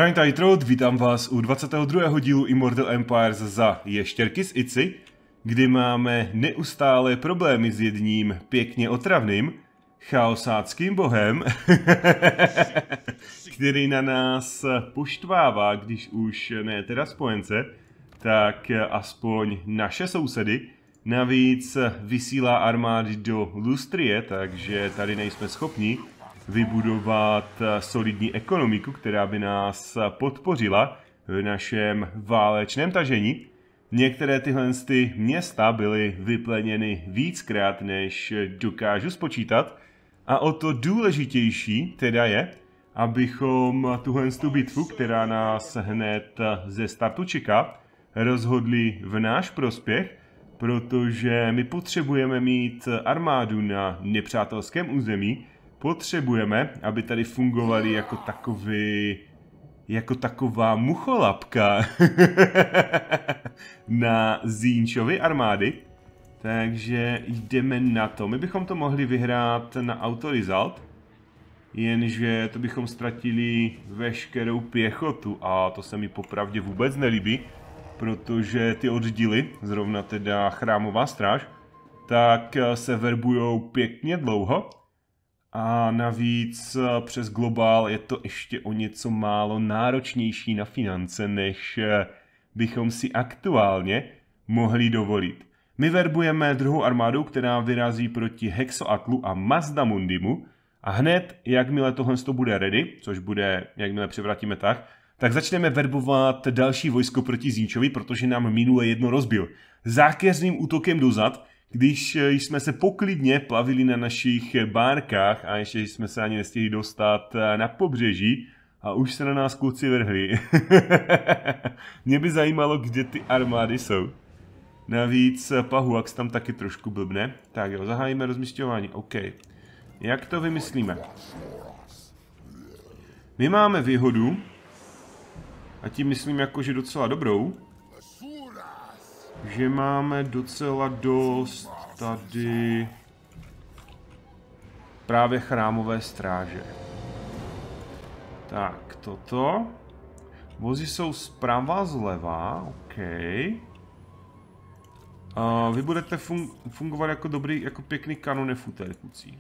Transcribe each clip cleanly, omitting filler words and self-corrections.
Zdravím, tady Trout, vítám vás u 22. dílu Immortal Empires za Ještěrky z Ici, kdy máme neustále problémy s jedním pěkně otravným chaosáckým bohem, který na nás poštvává, když už ne teda spojence, tak aspoň naše sousedy. Navíc vysílá armády do Lustrie, takže tady nejsme schopni vybudovat solidní ekonomiku, která by nás podpořila v našem válečném tažení. Některé tyhle města byly vypleněny víckrát, než dokážu spočítat. A o to důležitější teda je, abychom tuhle bitvu, která nás hned ze startu čeká, rozhodli v náš prospěch, protože my potřebujeme mít armádu na nepřátelském území. Potřebujeme, aby tady fungovali jako taková mucholapka na Zinčovy armády. Takže jdeme na to. My bychom to mohli vyhrát na autorizalt, jenže to bychom ztratili veškerou pěchotu a to se mi popravdě vůbec nelíbí, protože ty oddíly, zrovna teda chrámová stráž, tak se verbujou pěkně dlouho. A navíc přes globál je to ještě o něco málo náročnější na finance, než bychom si aktuálně mohli dovolit. My verbujeme druhou armádu, která vyrazí proti Hexoatlu a Mazdamundimu a hned, jakmile tohle bude ready, což bude, jakmile převratíme tak začneme verbovat další vojsko proti Zinčovi, protože nám minule jedno rozbil. Zákeřným útokem dozad, když jsme se poklidně plavili na našich bárkách a ještě jsme se ani nestihli dostat na pobřeží a už se na nás kluci vrhli. Mě by zajímalo, kde ty armády jsou. Navíc Pahuax tam taky trošku blbne. Tak jo, zahájíme rozmisťování. OK. Jak to vymyslíme? My máme výhodu, a tím myslím jakože docela dobrou, že máme docela dost tady právě chrámové stráže. Tak, toto. Vozy jsou zprava zleva, OK. Vy budete fungovat jako dobrý, jako pěkný kanonefutér, kluci.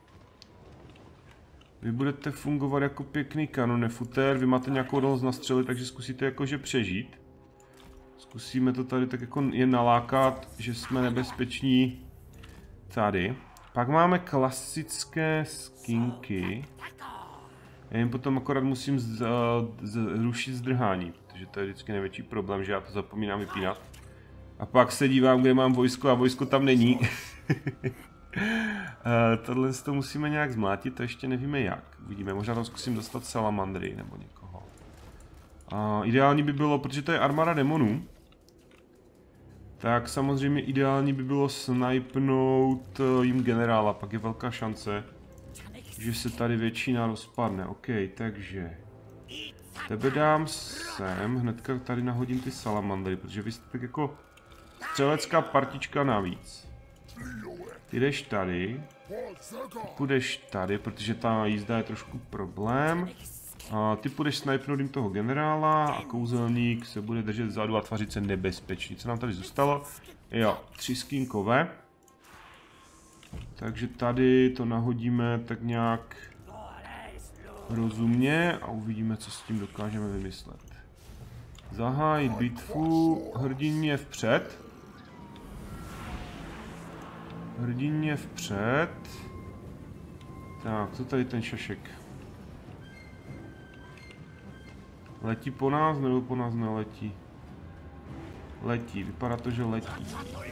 Vy budete fungovat jako pěkný kanonefutér, vy máte nějakou odolnost na střely, takže zkusíte jakože přežít. Zkusíme to tady tak jako je nalákat, že jsme nebezpeční tady. Pak máme klasické skinky. Já jim potom akorát musím zrušit zdrhání, protože to je vždycky největší problém, že já to zapomínám vypínat. A pak se dívám, kde mám vojsko a vojsko tam není. Tohle to musíme nějak zmlátit, to ještě nevíme jak. Uvidíme, možná tam zkusím dostat salamandry nebo někoho. Ideální by bylo, protože to je armáda demonů, tak samozřejmě ideální by bylo snipnout jim generála, pak je velká šance, že se tady většina rozpadne. OK, takže tebe dám sem, hnedka tady nahodím ty salamandry, protože vy jste tak jako střelecká partička navíc. Ty jdeš tady, ty půjdeš tady, protože ta jízda je trošku problém. A ty půjdeš snipnout jim toho generála a kouzelník se bude držet vzadu a tvařit se nebezpečný. Co nám tady zůstalo? Jo, 3 skinkové. Takže tady to nahodíme tak nějak rozumně a uvidíme, co s tím dokážeme vymyslet. Zahájit bitvu, hrdině vpřed. Hrdině vpřed. Tak, co tady ten šašek? Letí po nás, nebo po nás neletí? Letí, vypadá to, že letí.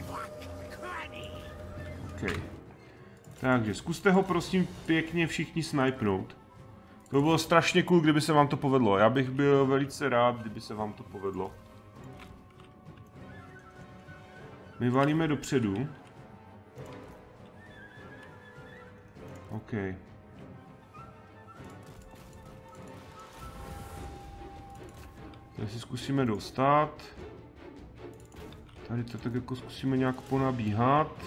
OK. Takže zkuste ho prosím pěkně všichni snipnout. To by bylo strašně cool, kdyby se vám to povedlo. Já bych byl velice rád, kdyby se vám to povedlo. My valíme dopředu. OK. Tady si zkusíme dostat. Tady to tak jako zkusíme nějak ponabíhat.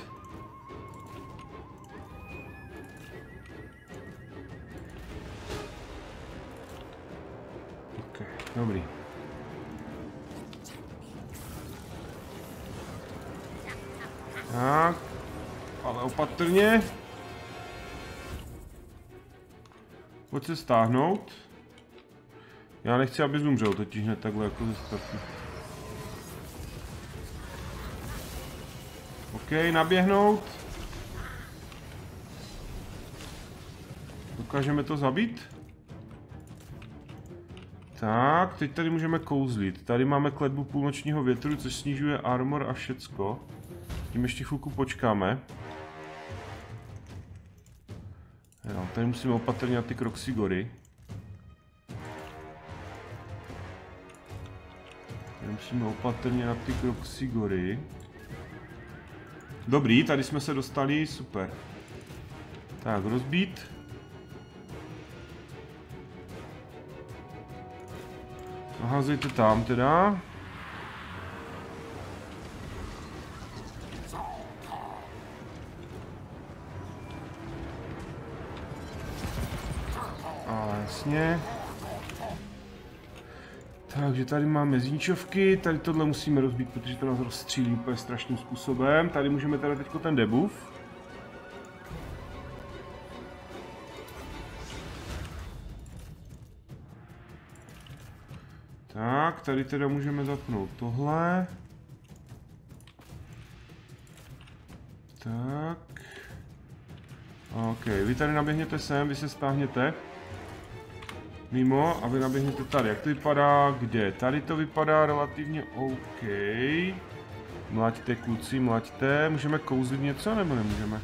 OK. Dobrý. Tak. Ale opatrně. Pojď se stáhnout. Já nechci, aby zumřel, totiž hned takhle jako ze startu. OK, naběhnout. Dokážeme to zabít? Tak, teď tady můžeme kouzlit. Tady máme kletbu půlnočního větru, což snižuje armor a všecko. Tím ještě chvilku počkáme. Jo, tady musíme opatrně na ty Kroxigory. Tady musíme opatrně na ty Kroxigory. Dobrý, tady jsme se dostali, super. Tak, rozbít. Naházejte tam teda. Ale jasně. Takže tady máme zničovky, tady tohle musíme rozbít, protože to nás rozstřílí úplně strašným způsobem. Tady můžeme teda teďko ten debuff. Tak, tady teda můžeme zapnout tohle. Tak. OK, vy tady naběhněte sem, vy se stáhněte. Mimo a vy naběhněte tady. Jak to vypadá? Kde? Tady to vypadá relativně OK. Mlaďte kluci, mlaďte. Můžeme kouzlit něco nebo nemůžeme?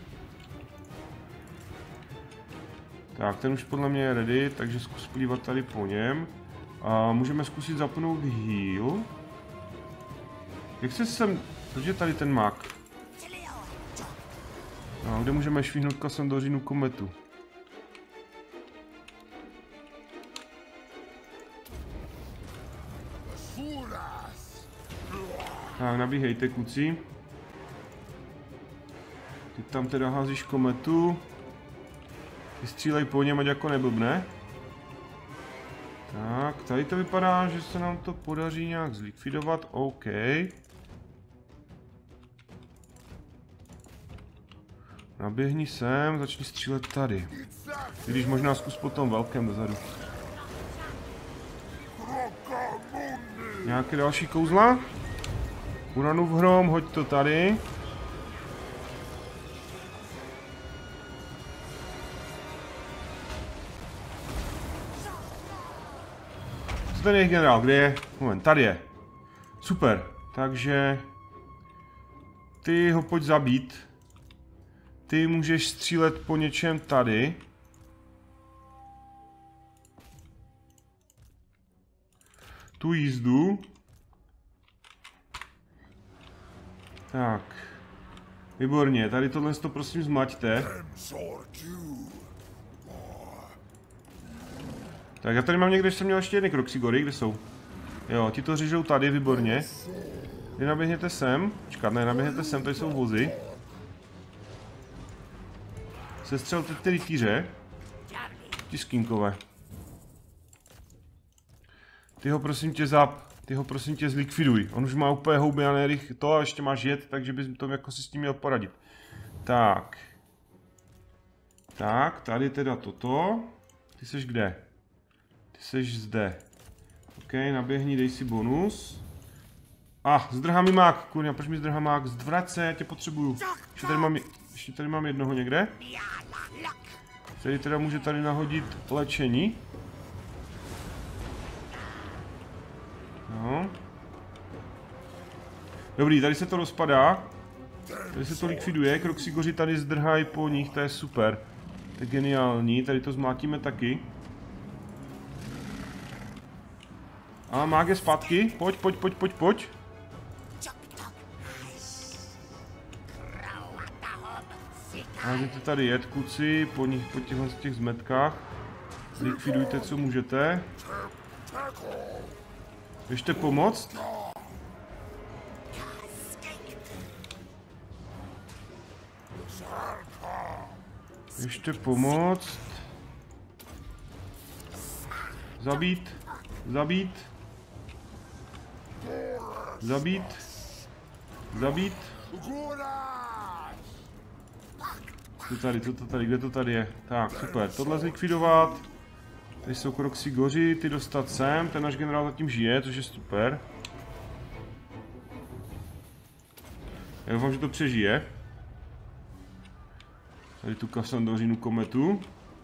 Tak, ten už podle mě je ready, takže zkus plývat tady po něm. A můžeme zkusit zapnout heal. Jak se sem... Proč je tady ten mák? No, kde můžeme švihnout Kassandořinu kometu? Tak, nabíhejte kluci. Ty tam teda házíš kometu. Vystřílej po něm, ať jako neblbne. Tak, tady to vypadá, že se nám to podaří nějak zlikvidovat, OK. Naběhni sem, začni střílet tady. Když možná zkus potom velkém dozadu. Nějaké další kouzla? Uranův hrom, hoď to tady. Co ten je generál? Kde je? Moment, tady je. Super, takže... Ty ho pojď zabít. Ty můžeš střílet po něčem tady. Tu jízdu. Tak. Výborně, tady tohle to prosím zmaťte. Tak já tady mám někde, že jsem měl ještě jedny Kroxigory, kde jsou? Jo, ti to řežou tady, výborně. Vy naběhněte sem. Počkat, ne, naběhněte sem, tady jsou vozy. Sestřelte ty rytíře. Ti skinkové. Ty ho prosím tě zlikviduj. On už má úplně houby a nerych to a ještě máš jet, takže bys to jako si s tím měl poradit. Tak. Tak, tady teda toto. Ty seš kde? Ty seš zde. OK, naběhni, dej si bonus. Zdrhá mi mák, kurňa, proč mi zdrhá mák? Zvrať se, já tě potřebuju. Ještě tady mám jednoho někde. Který teda může tady nahodit léčení. No. Dobrý, tady se to rozpadá. Tady se to likviduje, Kroxigoři tady zdrhají po nich, to je super. To je geniální, tady to zmlátíme taky. A mák je zpátky, pojď. Házíte tady jet, kuci, po těch zmetkách. Likvidujte, co můžete. Běžte pomoct. Běžte pomoct. Zabít. Zabít. Zabít. Zabít. Co to tady, kde to tady je? Tak, super, tohle zlikvidovat. Tady jsou Kroxigoři, ty dostat sem, ten náš generál zatím žije, což je super. Já doufám, že to přežije. Tady tu Kassandořinu kometu.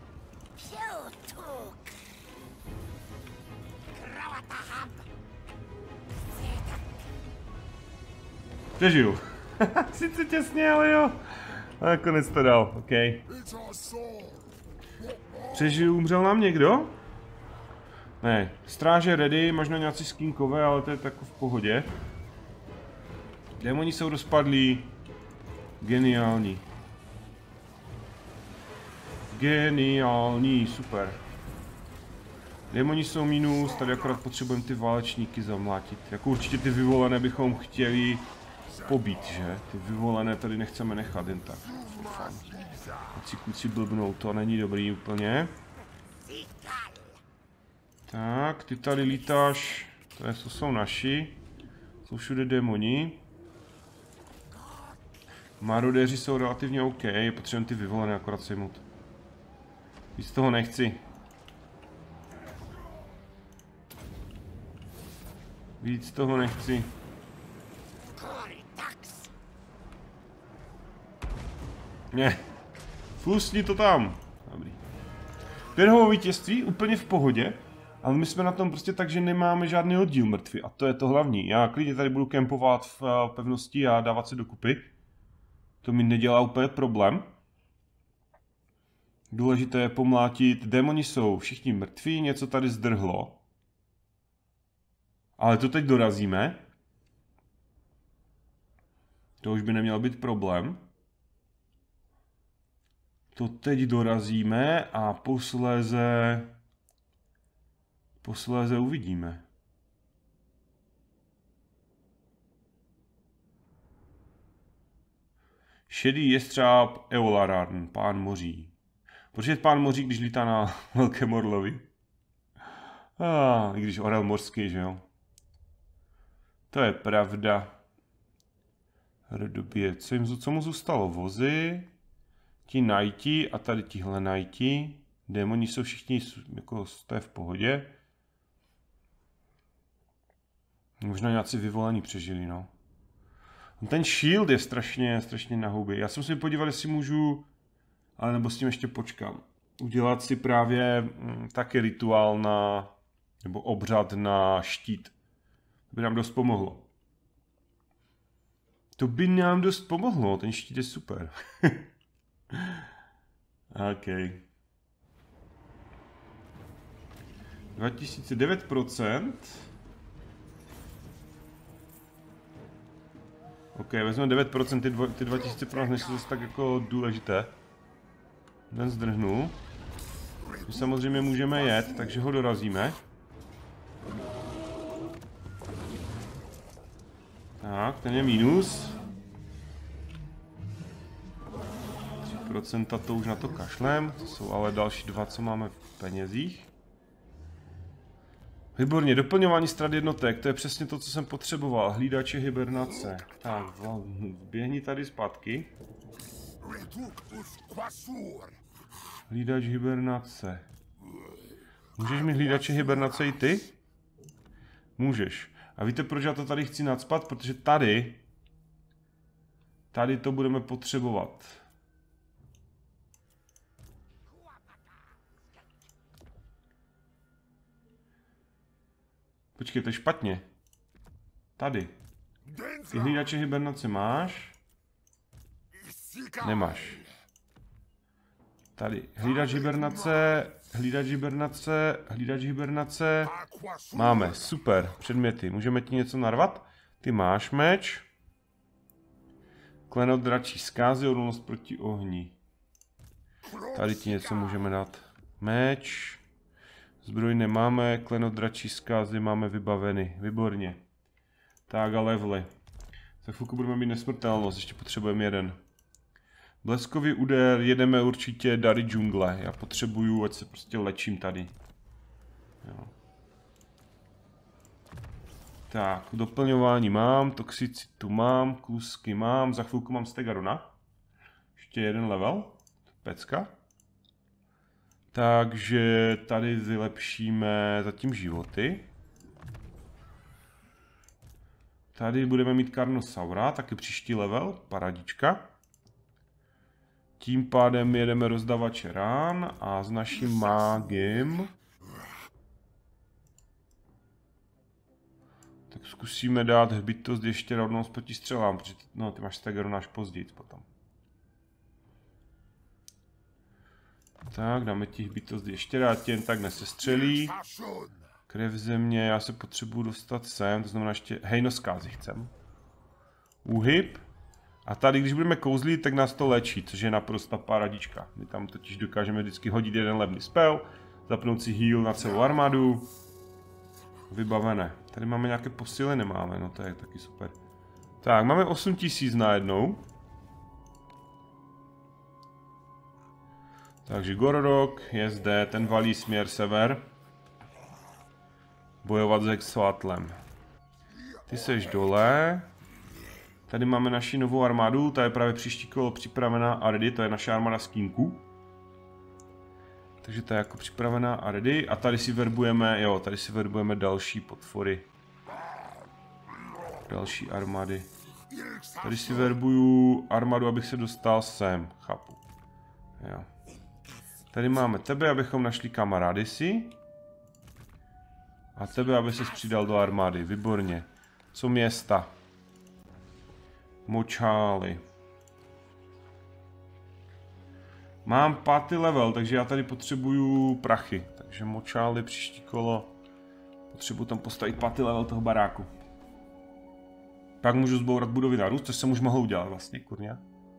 Přežiju. Sice těsně, ale jo. A nakonec to dal, OK. Přežiju, umřel nám někdo? Ne, stráže ready, možná nějací skinkové, ale to je tak v pohodě. Démoni jsou rozpadlí. Geniální. Geniální, super. Démoni jsou minus, tady akorát potřebujeme ty válečníky zamlátit. Jako určitě ty vyvolené bychom chtěli pobít, že? Ty vyvolené tady nechceme nechat jen tak. Ať kluci blbnou, to není dobrý úplně. Tak, ty tady lítáš, to jsou naši. Jsou všude démoni. Marodéři jsou relativně OK, potřebujeme ty vyvolené akorát sejmout. Víc toho nechci. Víc toho nechci. Ne. Flusni to tam. Dobrý. Pěrhovo vítězství, úplně v pohodě. Ale my jsme na tom prostě tak, že nemáme žádný oddíl mrtvý. A to je to hlavní. Já klidně tady budu kempovat v pevnosti a dávat se dokupy. To mi nedělá úplně problém. Důležité je pomlátit. Démoni jsou všichni mrtví, něco tady zdrhlo. Ale to teď dorazíme. To už by neměl být problém. To teď dorazíme a posléze uvidíme. Šedý jestřáb Eolararn, pán moří. Proč je pán moří, když lítá na velkém orlovi? I když orel mořský, že jo? To je pravda. Rodobě, co mu zůstalo? Vozy, ti najti a tady tihle najti. Démoni jsou všichni, jako to je v pohodě. Možná nějací vyvolení přežili, no. Ten shield je strašně na houby. Já jsem si podíval, jestli můžu, ale nebo s tím ještě počkám. Udělat si právě taky rituál nebo obřad na štít. To by nám dost pomohlo. To by nám dost pomohlo, ten štít je super. OK. 2009%. OK, vezmeme 9%, ty 2000 pro nás nejsou zase tak jako důležité. Ten zdrhnu. My samozřejmě můžeme jet, takže ho dorazíme. Tak, ten je minus. 3% to už na to kašlem, to jsou ale další 2, co máme v penězích. Výborně, doplňování strat jednotek, to je přesně to, co jsem potřeboval. Hlídače hibernace. Tak, běhni tady zpátky. Hlídač hibernace. Můžeš mi hlídače hibernace i ty? Můžeš. A víte, proč já to tady chci nacpat? Protože tady to budeme potřebovat. Počkej, to je špatně. Tady. Ty hlídače hibernace máš? Nemáš. Tady. Hlídač hibernace, hlídač hibernace, hlídač hibernace. Máme, super, předměty. Můžeme ti něco narvat? Ty máš meč. Klenot dračí zkázy, odolnost proti ohni. Tady ti něco můžeme dát. Meč. Zbroj nemáme, klenot dračí zkázy máme vybaveny. Výborně. Tak a levely. Za chvilku budeme mít nesmrtelnost, ještě potřebujeme jeden. Bleskový úder, jedeme určitě dary džungle. Já potřebuju, ať se prostě lečím tady. Jo. Tak, doplňování mám, toxicitu mám, kusky mám, za chvilku mám Stegarona. Ještě jeden level, pecka. Takže tady vylepšíme zatím životy. Tady budeme mít Carnosaura, taky příští level, paradička. Tím pádem jedeme rozdavače rán a s naším mágem tak zkusíme dát hbitost ještě rovnou proti střelám, protože no, ty máš Stegarona až později potom. Tak, dáme ti hbitost ještě rád, jen tak nesestřelí. Krev země, já se potřebuji dostat sem, to znamená ještě hejnoskázy chcem. Úhyb. A tady, když budeme kouzlit, tak nás to léčí, což je naprosto paradička. My tam totiž dokážeme vždycky hodit jeden levný spell, zapnout si heal na celou armádu. Vybavené. Tady máme nějaké posily, nemáme, no to je taky super. Tak, máme 8000 najednou. Takže Gororok je zde, ten valí směr sever. Bojovat s Hexoatlem. Ty seš dole. Tady máme naši novou armádu, ta je právě příští kolo připravená a ready, to je naše armáda z Kinku. Takže ta je jako připravená a ready. A tady si verbujeme, jo, tady si verbujeme další potvory. Další armády. Tady si verbuju armádu, abych se dostal sem, chápu. Jo. Tady máme tebe, abychom našli kamarády si. A tebe, aby ses přidal do armády, výborně. Co města? Močály. Mám 5. level, takže já tady potřebuju prachy. Takže močály příští kolo. Potřebuju tam postavit 5. level toho baráku. Pak můžu zbourat budovy na růst, což jsem už mohl udělat vlastně, kurňa.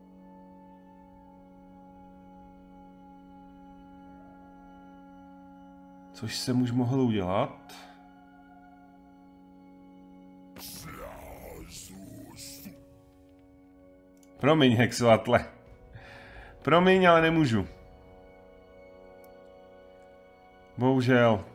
Což jsem už mohl udělat. Promiň, Hexoatle. Promiň, ale nemůžu. Bohužel.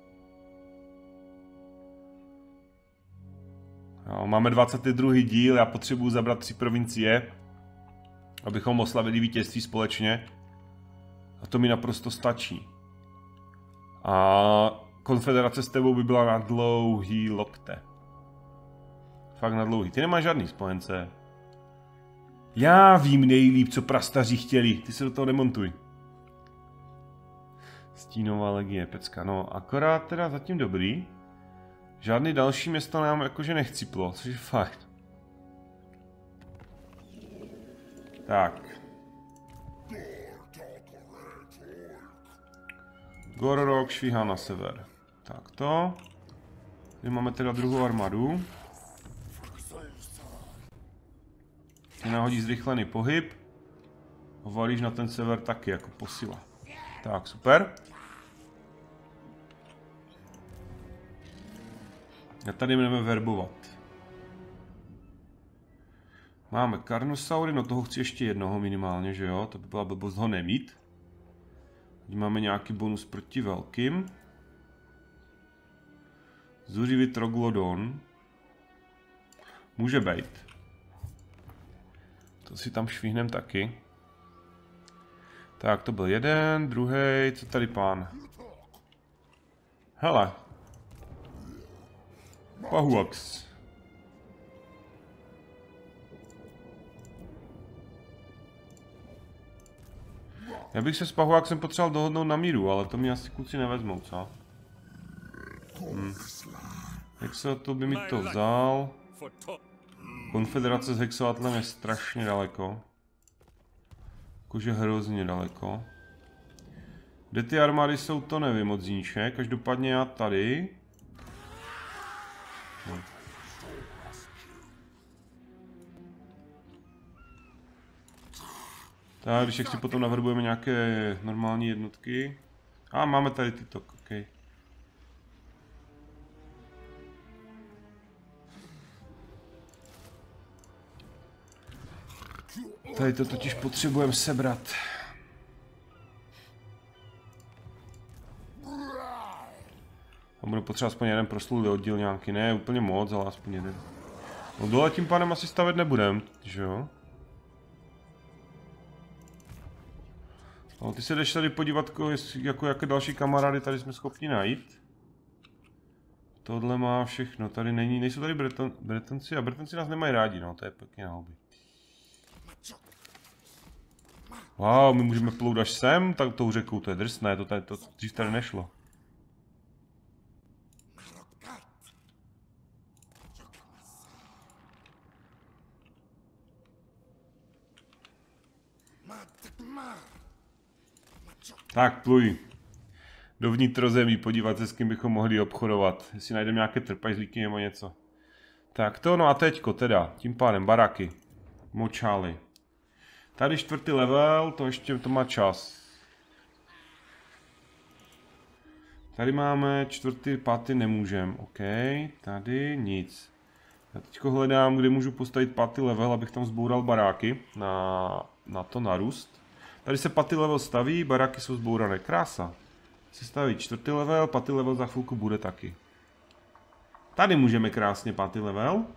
No, máme 22. díl, já potřebuji zabrat 3 provincie, abychom oslavili vítězství společně. A to mi naprosto stačí. A konfederace s tebou by byla na dlouhý lokte. Fakt na dlouhý. Ty nemáš žádný spojence. Já vím nejlíp, co prastaři chtěli. Ty se do toho nemontuj. Stínová legie, pecka. No, akorát teda zatím dobrý. Žádný další město nám jakože nechciplo, což je fakt. Tak. Gororok švihá na sever. Tak to. Tady máme teda druhou armádu. Ty nahodí zrychlený pohyb. Hovalíš na ten sever taky jako posila. Tak, super. A tady budeme verbovat. Máme Carnosaury, no toho chci ještě jednoho minimálně, že jo? To by byla blbost ho nemít. Teď máme nějaký bonus proti velkým. Zuřivý Troglodon. Může být. To si tam švihnem taky. Tak, to byl jeden, druhý, co tady pán? Hele. Pahuax. Já bych se s Pahuaxem potřeboval dohodnout na míru, ale to mi asi kluci nevezmou, co? Hexoatl by mi to vzal. Konfederace s Hexoatlem je strašně daleko. Jakože hrozně daleko. Kde ty armády jsou, to nevím od zníče. Každopádně já tady. Tak, když ještě potom navrbujeme nějaké normální jednotky. A máme tady tyto, ok. Tady to totiž potřebujeme sebrat. A budu potřebovat aspoň jeden proslulý oddíl nějaký, ne úplně moc, ale aspoň jeden. No dole tím pádem asi stavět nebudem, že jo? Ale ty se jdeš tady podívat, jako jaké další kamarády tady jsme schopni najít. Tohle má všechno, tady nejsou tady Bretonci a Bretonci nás nemají rádi, no, to je pěkně na hobby. Wow, my můžeme plout až sem, tak tou řekou, to je drsné, to dřív tady nešlo. Tak, pluj. Do vnitrozemí, podívat se, s kým bychom mohli obchodovat. Jestli najdeme nějaké trpaslíky nebo něco. Tak to, no a teďko teda, tím pádem baraky. Močály. Tady 4. level, to ještě to má čas. Tady máme 4., 5. nemůžem, ok. Tady nic. Já teďko hledám, kde můžu postavit 5. level, abych tam zboural baráky na to narůst. Tady se 5. level staví, baráky jsou zbourané. Krása. Se staví 4. level, 5. level za chvilku bude taky. Tady můžeme krásně 5. level.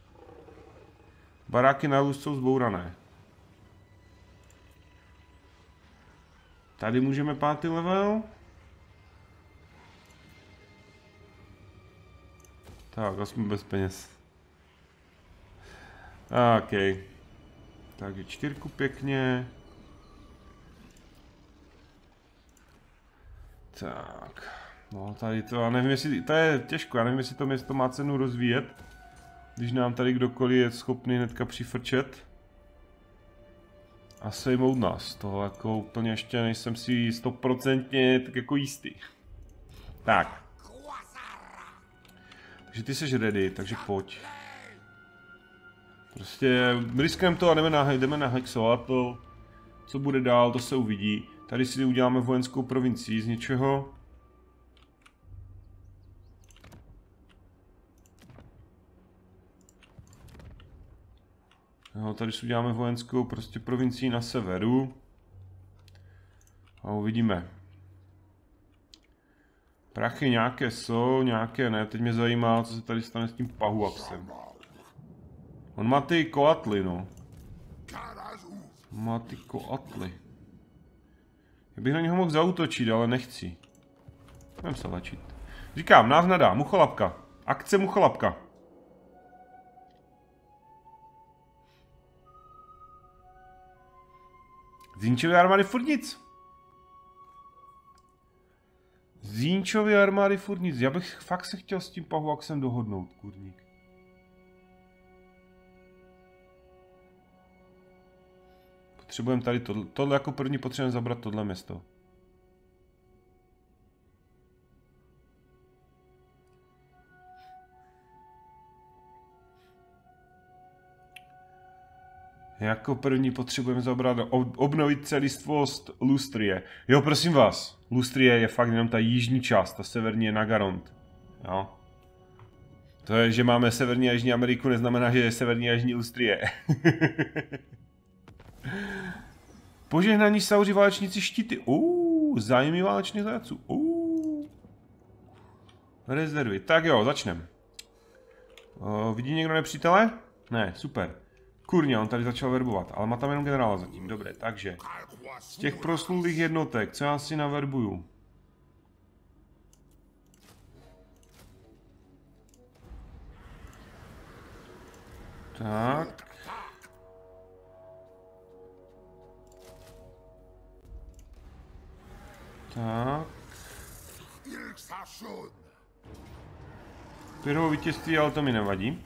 Baráky narůst jsou zbourané. Tady můžeme 5. level. Tak, jsme bez peněz. OK. Takže 4 pěkně. Tak. No tady to, já nevím jestli, to je těžko, já nevím jestli to město má cenu rozvíjet. Když nám tady kdokoliv je schopný hnedka přifrčet. A sejmout nás. Toho jako úplně ještě nejsem si 100% tak jako jistý. Tak. Takže ty jsi ready, takže pojď. Prostě riskneme to a jdeme nahexovat to. Co bude dál, to se uvidí. Tady si uděláme vojenskou provincii z něčeho. No, tady si uděláme vojenskou prostě provincii na severu. A uvidíme. Prachy nějaké jsou, nějaké ne. Teď mě zajímá, co se tady stane s tím Pahuaxem. On má ty koatly, no. Má ty koatly. Já bych na něho mohl zaútočit, ale nechci. Budem se lečit. Říkám, nás nadá, mucholapka. Akce mucholapka. Zínčovy armády furt nic. Zínčovy armády furt nic. Já bych fakt se chtěl s tím Pahuaxem dohodnout, kurník. Potřebujeme tady tohle jako první potřebujeme zabrat tohle město. Jako první potřebujeme zabrat, obnovit celistvost Lustrie. Jo, prosím vás, Lustrie je fakt jenom ta jižní část, ta severní je Nagarond. Jo. To je, že máme severní a jižní Ameriku, neznamená, že je severní a jižní Lustrie. Požehnaní sauři válečníci štíty. Zájmy válečných zajatců. Rezervy. Tak jo, začneme. Vidí někdo nepřítele? Ne, super. Kurně, on tady začal verbovat, ale má tam jenom generála zatím. Dobré, takže z těch proslulých jednotek, co já si naverbuju? Tak. Tak. Pyrhovo vítězství, ale to mi nevadí.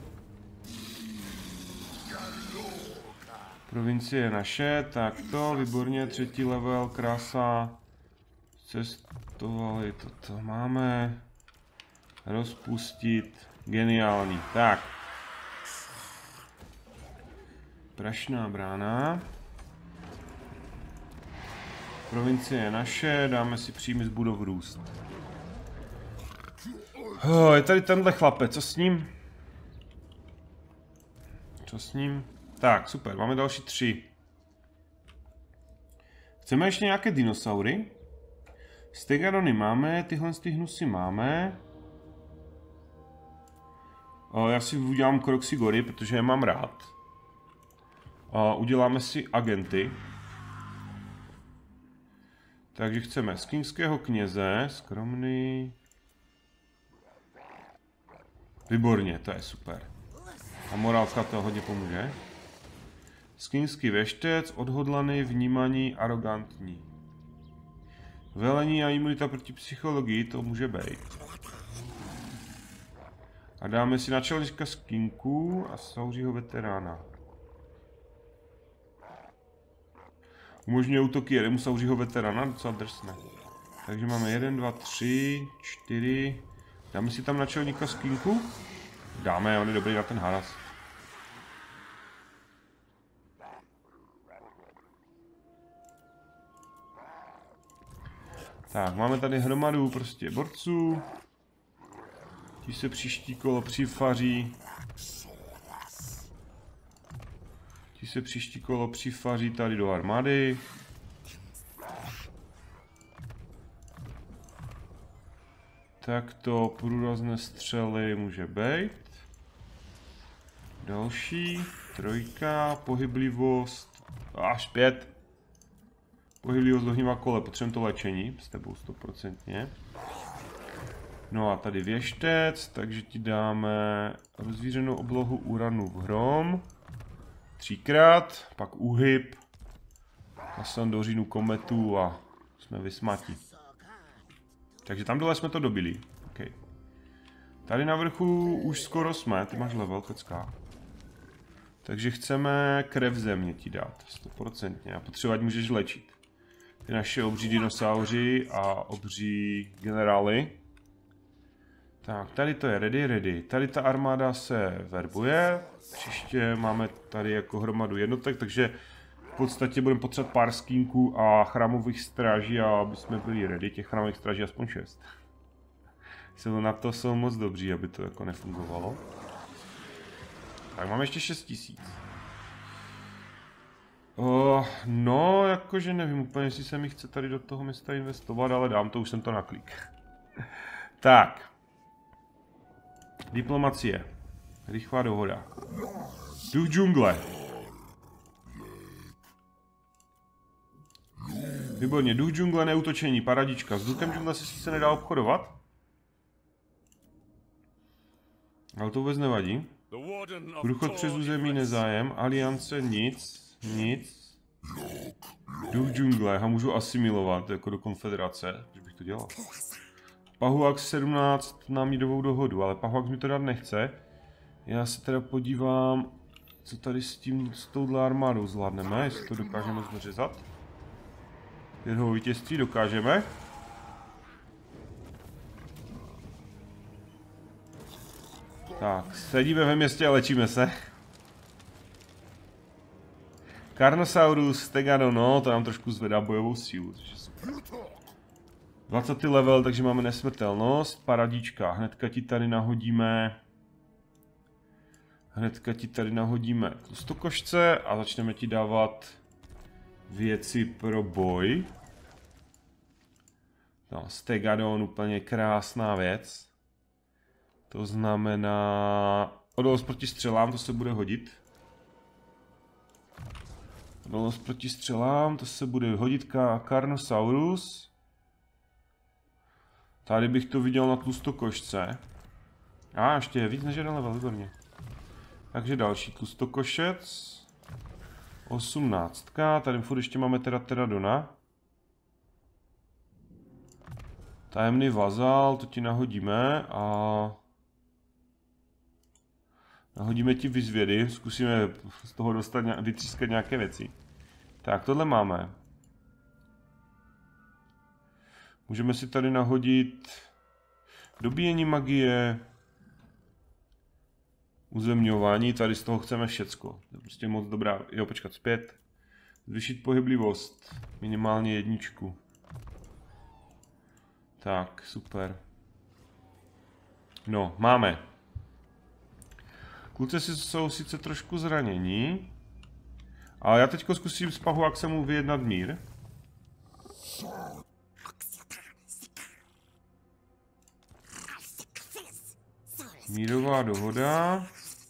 Provincie je naše, tak to, výborně, 3. level, krása. Cestovali, toto máme. Rozpustit, geniální, tak. Prašná brána. Provincie je naše, dáme si příjmy z budov růst. Je tady tenhle chlapec, co s ním? Co s ním? Tak, super, máme další 3. Chceme ještě nějaké dinosaury? Stegarony máme, tyhle hnusy máme. Já si udělám Kroxigory, protože je mám rád. Uděláme si agenty. Takže chceme skingského kněze, skromný. Výborně, to je super. A morálka to hodně pomůže. Skingský veštec, odhodlaný, vnímaný, arrogantní. Velení a imunita proti psychologii, to může být. A dáme si načelníka skinku a sauřího veterána. Umožňuje útoky jedemu sauřího veterána, docela drsné. Takže máme 1, 2, 3, 4. Dáme si tam načelníka skinku? Dáme, on je dobrý na ten haras. Tak, máme tady hromadu prostě borců. Ti se příští kolo přifaří. Ti se příští kolo přifaří tady do armády. Tak to průrazné střely může být. Další, trojka, pohyblivost, až 5. Pohyblivost ohniva kole, potřebujeme to léčení, s tebou 100%. No a tady věštec, takže ti dáme rozvířenou oblohu uranu v hrom. 3krát, pak uhyb, Kassandořinu kometu a jsme vysmati. Takže tam dole jsme to dobili. Okay. Tady na vrchu už skoro jsme, ty máš level, kecká. Takže chceme krev země ti dát, 100%. A potřebovat můžeš léčit. Ty naše obří dinosauři a obří generály. Tak, tady to je ready. Tady ta armáda se verbuje. Příště máme tady jako hromadu jednotek, takže v podstatě budeme potřebovat pár skinků a chrámových stráží, a aby jsme byli ready. Těch chrámových stráží aspoň 6. Na to jsou moc dobří, aby to jako nefungovalo. Tak máme ještě 6000. No, jakože nevím úplně, jestli se mi chce tady do toho města investovat, ale dám to, už jsem to na klik. Tak. Diplomacie. Rychlá dohoda. Duch džungle. Výborně, duch džungle, neútočení, paradička. S duchem džungle se sice nedá obchodovat. Ale to vůbec nevadí. Průchod přes území nezájem, aliance nic. Duch džungle, a můžu asimilovat jako do konfederace, že bych to dělal. Pahuax 17 na mírovou dohodu, ale Pahuax mi to dát nechce. Já se teda podívám, co tady s touhle armádou zvládneme, jestli to dokážeme zřezat. Jeho vítězství dokážeme. Tak, sedíme ve městě a léčíme se. Carnosaurus, Stegadon, no, to nám trošku zvedá bojovou sílu, což je super. 20. level, takže máme nesmrtelnost, paradíčka, hnedka ti tady nahodíme tlustokošce a začneme ti dávat věci pro boj. No, Stegadon, úplně krásná věc. To znamená odolnost proti střelám, to se bude hodit. Odolnost proti střelám, to se bude hodit. Carnosaurus. Tady bych to viděl na tlustokošce. A ještě je víc než jeden level, výborně. Takže další tlustokošec. 18. Tady furt ještě máme teda Pterodona. Tajemný vazal, to ti nahodíme a... Nahodíme ti vyzvědy, zkusíme z toho dostat, vytřískat nějaké věci. Tak, tohle máme. Můžeme si tady nahodit dobíjení magie, uzemňování, tady z toho chceme všecko. To je prostě moc dobrá, jo, počkat, zpět. Zvýšit pohyblivost, minimálně 1. Tak, super. No, máme. Kluci jsou sice trošku zranění, ale já teďko zkusím s Pahuaxem vyjednat mír. Mírová dohoda.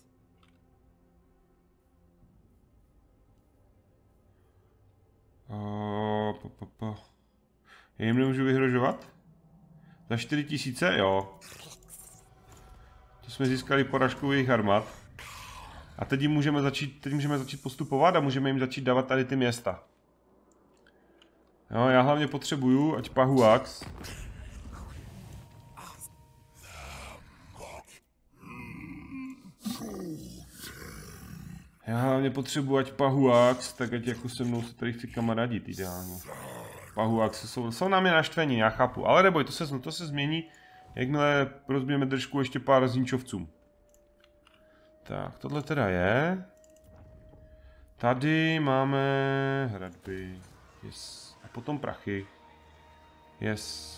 Já jim nemůžu vyhrožovat? Za 4000? Jo. To jsme získali porážku jejich armád. A teď můžeme začít postupovat a můžeme jim začít dávat tady ty města. Jo, já hlavně potřebuju, ať Pahuax. Já hlavně potřebuji, ať Pahuax, tak ať jako se mnou se tady chci kamarádit ideálně. Pahuax jsou na mě naštvení, já chápu. Ale neboj, to se změní, jakmile rozbijeme držku ještě pár zničovcům. Tak, tohle teda je. Tady máme hradby. Yes. A potom prachy. Yes.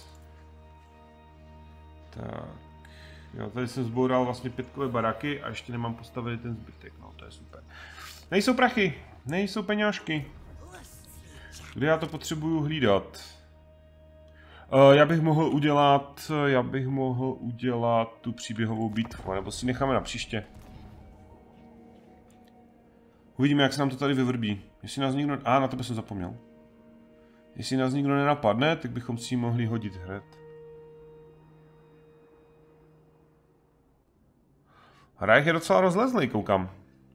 Tak. Jo, tady jsem zboural vlastně 5kové baráky a ještě nemám postavený ten zbytek. No, to je super. Nejsou prachy, nejsou peňážky. Kde já to potřebuju hlídat? Já bych mohl udělat tu příběhovou bitvu, nebo si necháme na příště. Uvidíme, jak se nám to tady vyvrbí. Jestli nás nikdo... na to bych jsem zapomněl. Jestli nás nikdo nenapadne, tak bychom si ji mohli hodit hned. Reich je docela rozlezlý, koukám.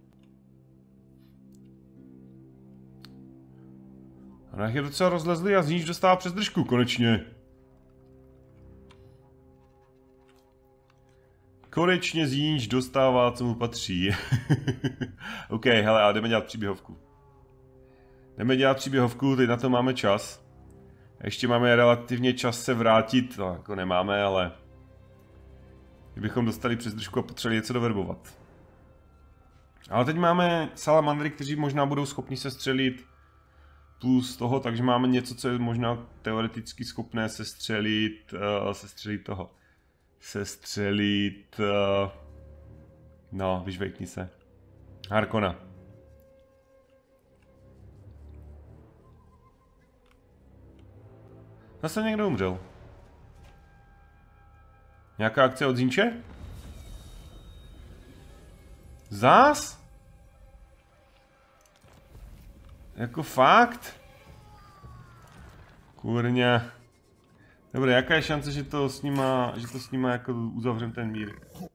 Reich je docela rozlezlý a Znič dostává přes držku, konečně. Konečně Znič dostává, co mu patří. OK, hele, a jdeme dělat příběhovku. Teď na to máme čas. Ještě máme relativně čas se vrátit, no, jako nemáme, ale... Kdybychom dostali přes držku a potřebovali něco doverbovat. Ale teď máme salamandry, kteří možná budou schopni se střelit plus toho, takže máme něco, co je možná teoreticky schopné sestřelit toho. No, vyžvejkni se. Harkona. Zase někdo umřel. Nějaká akce od Zinče? Zás? Jako fakt? Kurňa. Dobré, jaká je šance, že to s nima jako uzavřem ten mír?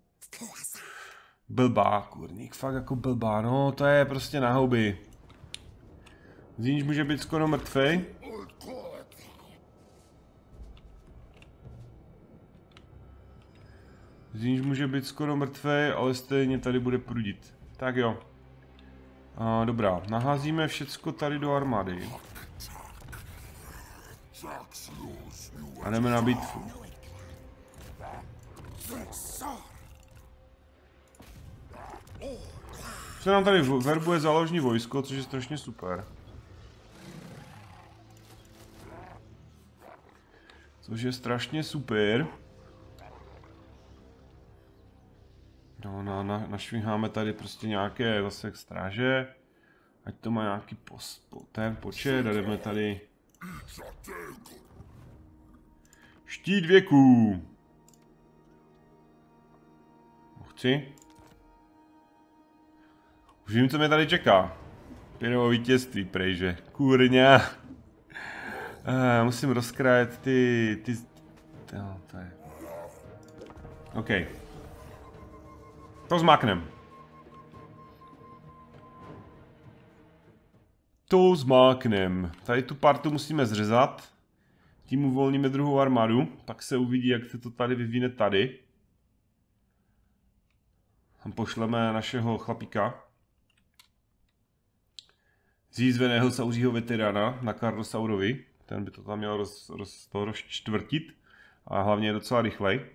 Blbá, kurník, fakt jako blbá, no to je prostě na houby. Zinč může být skoro mrtvej. Zinč může být skoro mrtvej, ale stejně tady bude prudit. Tak jo. Dobrá, naházíme všecko tady do armády. A jdeme na bitvu. Se nám tady verbuje záložní vojsko, což je strašně super. No, našviháme tady prostě nějaké zase stráže. Ať to má nějaký ten počet a jdeme tady. Štít věků. Chci. Už vím, co mě tady čeká. Pěnovo vítězství, prejže. Kurňa. Musím rozkrájet ty... No, to je... OK. To zmáknem. Tady tu partu musíme zřezat. Tím uvolníme druhou armádu. Pak se uvidí, jak se to tady vyvine tady. Tam pošleme našeho chlapíka. Zjízveného sauřího veterána na Karlosaurovi. Ten by to tam měl rozčtvrtit. A hlavně je docela rychlej.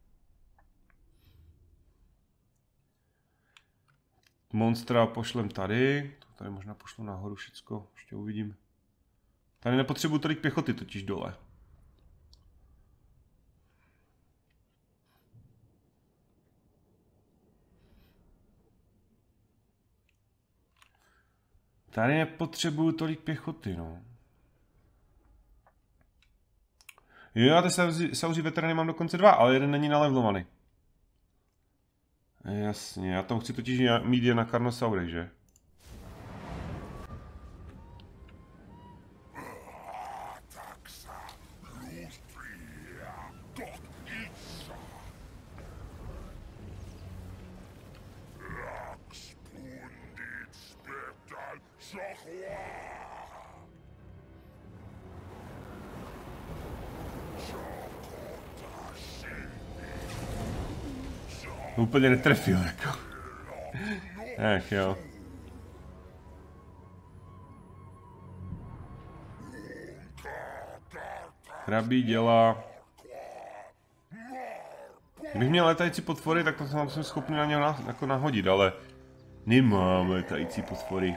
Monstra pošlem tady. Tady možná pošlu nahoru všecko. Ještě uvidím. Tady nepotřebuji tolik pěchoty totiž dole. Tady nepotřebuju tolik pěchoty, no. Jo, ty sauří veterány mám dokonce 2, ale jeden není nalevlovaný. Jasně, já tam chci totiž mít je na Carnosaurech, že? Úplně netrefil, jako. Ach jo. Hrabí děla. Kdybych měl letající potvory, tak to jsem schopný na ně jako nahodit, ale nemám letající potvory.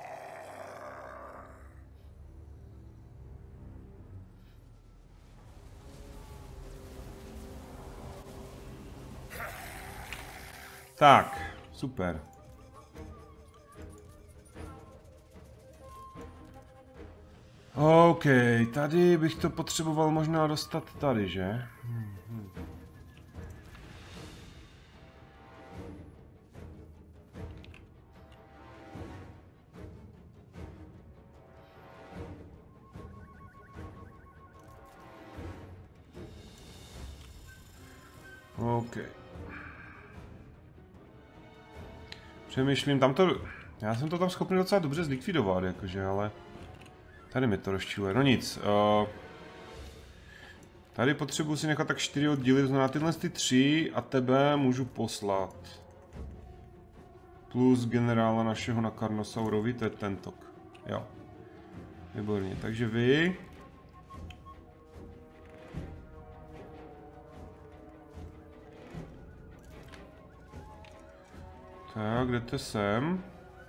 Tak, super. OK, tady bych to potřeboval možná dostat tady, že? OK. Přemýšlím, tam to... Já jsem to tam schopný docela dobře zlikvidovat, jakože, ale... Tady mi to rozčiluje, no nic. Tady potřebuji si nechat tak 4 oddělit, na tyhle 3 a tebe můžu poslat. Plus generála našeho na Carnosaurovi, to je ten tok. Jo. Výborně, takže vy... Tak, jdete sem.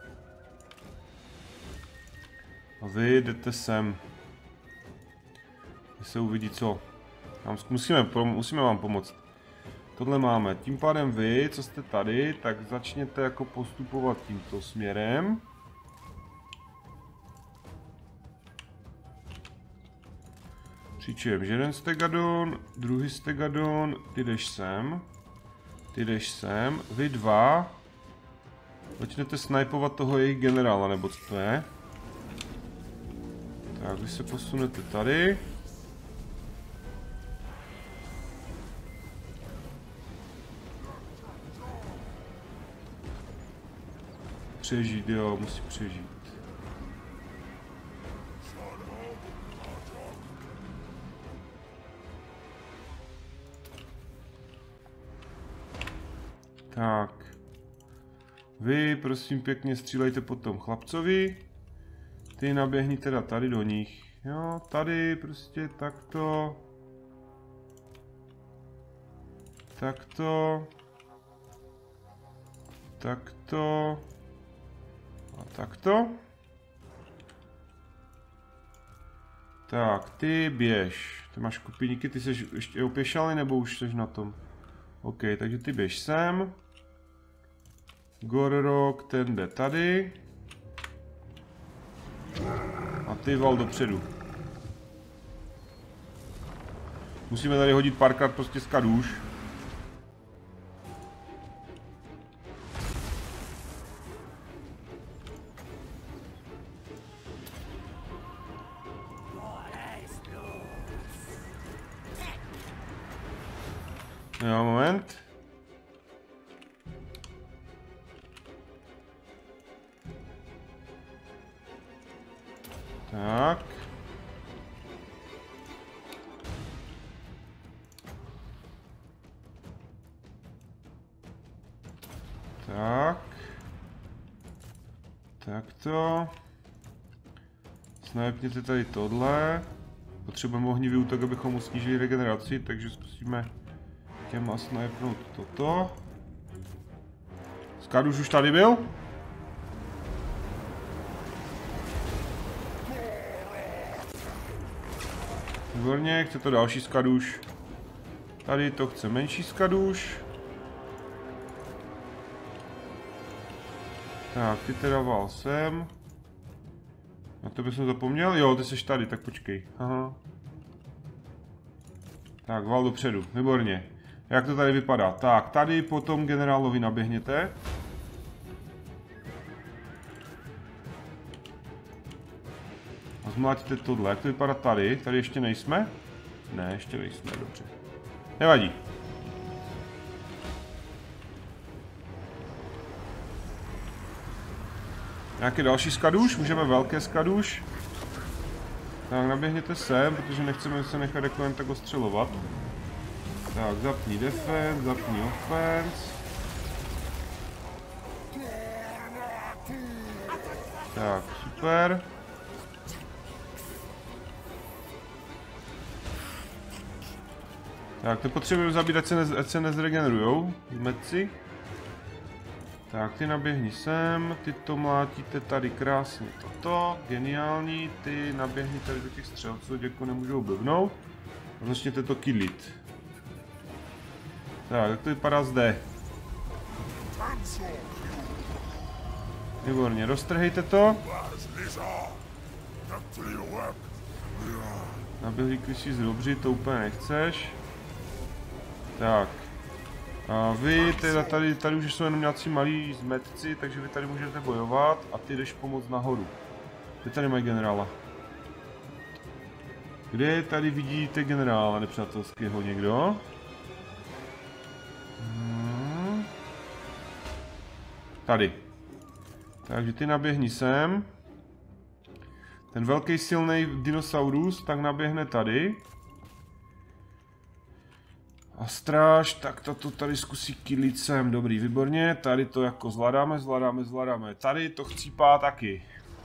A vy jdete sem. Když se uvidí co. Musíme vám pomoct. Tohle máme. Tím pádem vy, co jste tady, tak začněte jako postupovat tímto směrem. Přičemž jeden stegadon, druhý stegadon, ty jdeš sem. Ty jdeš sem. Vy dva začnete snajpovat toho jejich generála, nebo co to je. Tak, vy se posunete tady. Přežít, jo, musí přežít. Tak. Vy, prosím pěkně, střílejte po tom chlapcovi. Ty naběhni teda tady do nich. Jo, tady prostě takto. Takto. Takto. A takto. Tak, ty běž. Ty máš kupíníky, ty jsi ještě opěšalý nebo už jsi na tom? OK, takže ty běž sem. Gorrok, ten jde tady. A ty val dopředu. Musíme tady hodit párkrát prostě skaduš. Jo, moment. Tak. Tak. Takto. Snajpněte tady tohle. Potřebujeme ohnivý útok, abychom mu snížili regeneraci, takže zkusíme těma snajpnout toto. Skaduš už tady byl? Výborně, chce to další skaduš. Tady to chce menší skaduš. Tak, ty teda val sem. Na tebe jsem zapomněl? Jo, ty jsi tady, tak počkej. Aha. Tak, val dopředu, výborně. Jak to tady vypadá? Tak, tady potom generálovi naběhněte. A zmlátíte tohle. Jak to vypadá tady? Tady ještě nejsme? Ne, ještě nejsme, dobře. Nevadí. Nějaký další skaduš? Můžeme velké skaduš. Tak naběhněte sem, protože nechceme se nechat jako jen tak ostřelovat. Tak, zapni defense, zapni offense. Tak, super. Tak, to potřebujeme zabít, ať se nezregenerujou zmetci. Tak, ty naběhni sem, ty to mlátíte tady krásně toto, geniální, ty naběhni tady do těch střelců, děko nemůžou blbnout. A začněte to kidlit. Tak, jak to vypadá zde? Výborně, roztrhejte to. Naběhlí kliši z dobří, to úplně nechceš. Tak. A vy teda tady už jsou jenom nějací malí zmetci, takže vy tady můžete bojovat a ty jdeš pomoct nahoru. Kde tady mají generála? Kde tady vidíte generála nepřátelského někdo? Tady. Takže ty naběhni sem. Ten velký silný dinosaurus tak naběhne tady. A stráž, tak to tady zkusí kidlit sem. Dobrý, výborně. Tady to jako zvládáme. Tady to chcípá taky.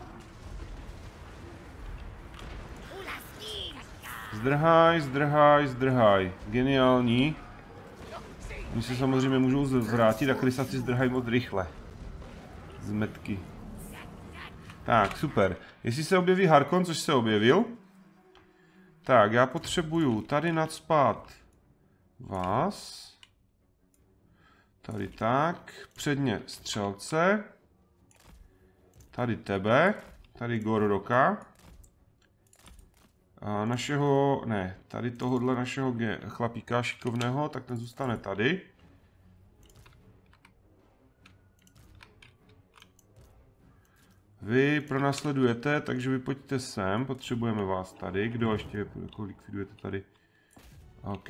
Zdrhaj. Geniální. Oni se samozřejmě můžou zvrátit a krysaci zdrhají moc rychle. Zmetky. Tak, super. Jestli se objeví Harkon, což se objevil. Tak, já potřebuju tady nacpat vás. Tady tak. Předně střelce. Tady tebe. Tady Gorroka. A našeho, ne, tady tohohle našeho chlapíka šikovného, tak ten zůstane tady. Vy pronásledujete, takže vy pojďte sem, potřebujeme vás tady. Kdo ještě jako likvidujete tady? OK.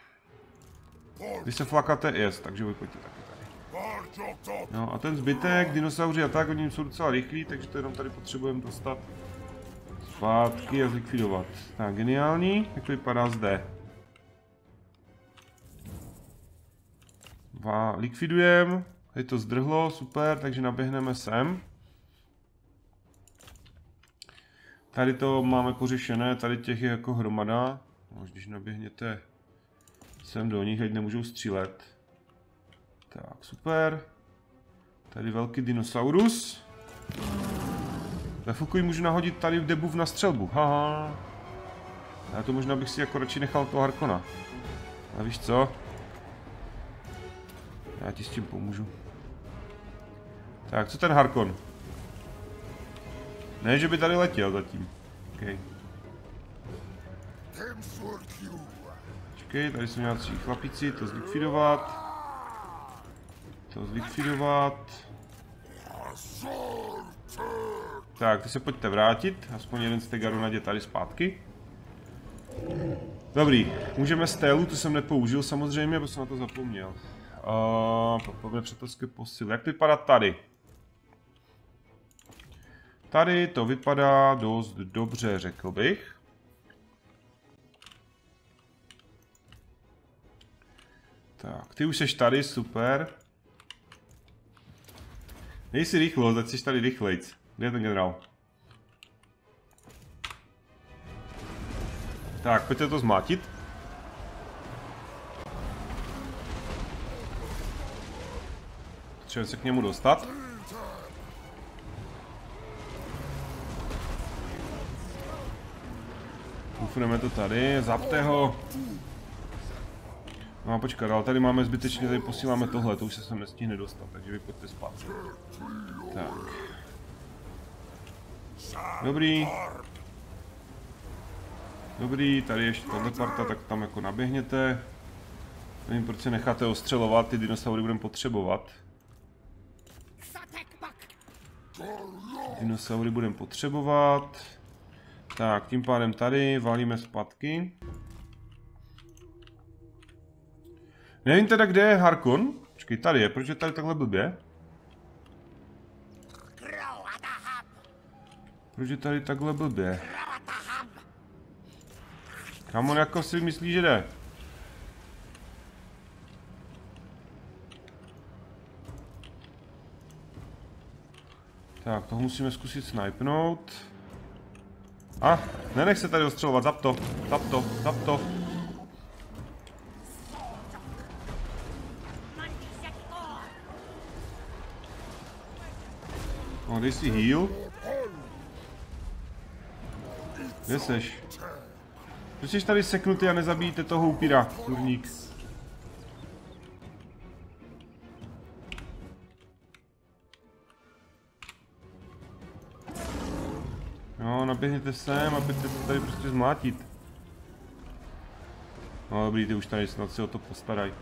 Vy se flakáte, takže vy pojďte taky tady. No a ten zbytek, dinosauři a tak, oni jsou docela rychlí, takže to jenom tady potřebujeme dostat zpátky a zlikvidovat. Tak, geniální, jak to vypadá zde. Likvidujeme, je to zdrhlo, super, takže naběhneme sem. Tady to máme pořešené, tady těch je jako hromada. Až když naběhněte sem do nich, ať nemůžou střílet. Tak, super. Tady velký dinosaurus. Za chvilku můžu nahodit tady v debuff na střelbu. Haha. Já to možná bych si jako radši nechal toho Harkona. A víš co? Já ti s tím pomůžu. Tak, co ten Harkon? Ne, že by tady letěl zatím. Okay. Počkej, tady jsou nějací chlapíci, to zlikvidovat. Tak, ty se pojďte vrátit, aspoň jeden z Tegaru nadět tady zpátky. Dobrý, můžeme stélu, to jsem nepoužil samozřejmě, protože jsem na to zapomněl. Nepřátelské posily, jak to vypadá tady? Tady to vypadá dost dobře, řekl bych. Tak, ty už seš tady, super. Dej si rychlost, ať jsi tady rychlejc. Kde je ten generál? Tak, pojďte to zmátit. Potřebujeme se k němu dostat. Ufneme to tady, zapte ho. No a počkat, ale tady máme zbytečně, tady posíláme tohle, to už se sem nestihne dostat, takže vy pojďte spát. Tak. Dobrý, tady ještě tato parta, tak tam jako naběhněte. Nevím, proč se necháte ostřelovat, ty dinosaury budeme potřebovat. Dinosaury budeme potřebovat. Tak, tím pádem tady valíme zpátky. Nevím teda, kde je Harkon. Počkej, tady je, proč je tady takhle blbě? Proč je tady takhle blbě? Kam on jako si myslí, že jde? Tak, toho musíme zkusit snipnout. A, nenech se tady ostřelovat, zap to, zap to, zap to. No, dej si heal. Kde seš? Proč jsi tady seknutý a nezabijete toho upíra, kurník? No, naběhněte sem a pojďte to tady prostě zmlátit. No dobrý, ty už tady snad si o to postaraj.